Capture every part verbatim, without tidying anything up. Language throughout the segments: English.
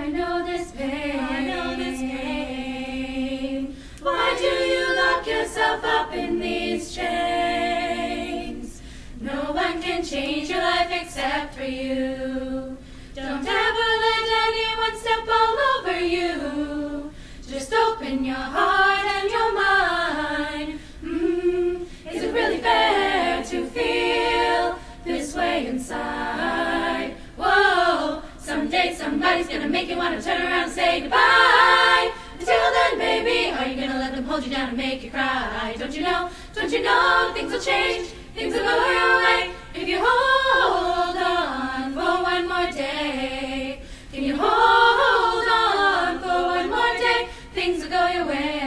I know this pain. I know this pain. Why do you lock yourself up in these chains? No one can change your life except for you. Don't ever let anyone step all over you. Just open your heart and your mind. Mm, is it really fair to feel this way inside? Whoa, someday somebody's gonna make you wanna turn around and say goodbye. Until then, baby, are you gonna let them hold you down and make you cry? Don't you know, don't you know, things will change, things will go your way if you hold on for one more day. Can you hold on for one more day? Things will go your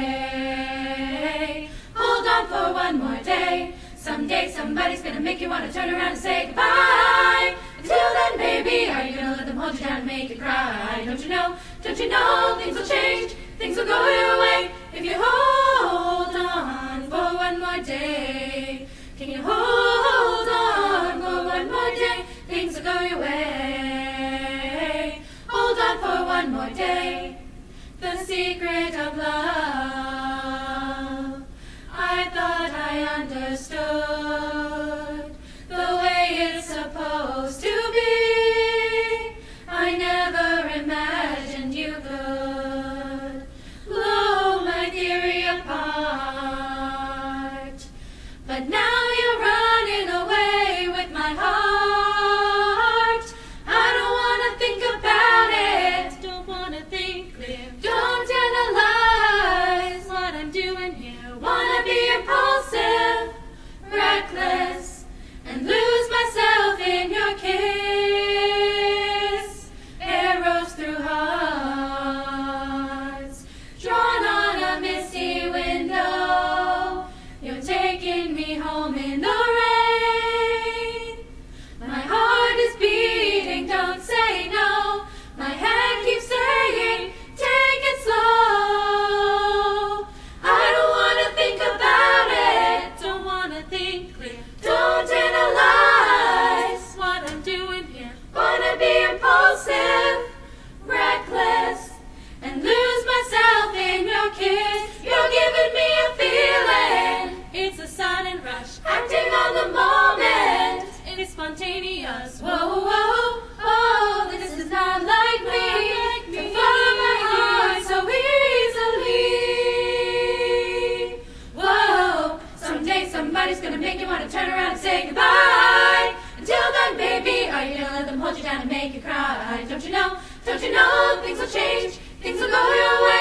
way. Hold on for one more day. Someday somebody's gonna make you wanna turn around and say goodbye. Until then, baby, are you gonna let them hold you down and make you cry? Don't you know, don't you know, things will change, things will go your way if you hold on for one more day. Can you hold on for one more day? Things will go your way. Hold on for one more day. The secret of love, I thought I understood the way it's supposed to be. I never imagined you could blow my theory apart. But now you're running away with my heart. I don't want to think about it. Don't want to think clear. Don't analyze what I'm doing here. Wanna be impulsive, reckless, and lose myself in your kiss. Arrows through hearts, drawn on a misty window. You're taking me home in the rain. My heart is beating, don't say no. My head keeps saying, take it slow. I don't want to think about it. Don't want to think clear. Don't analyze what I'm doing here. Wanna be impulsive, reckless, and lose myself in your kiss. You're giving me a feeling. It's a sudden rush, acting on the moment. It's spontaneous. Whoa, whoa, whoa. This is not like me. To follow my heart so easily. Whoa, someday somebody's gonna make you want to turn around and say goodbye. Until then, baby, are you gonna let them hold you down and make you cry? Don't you know, don't you know, things will change, things will go your way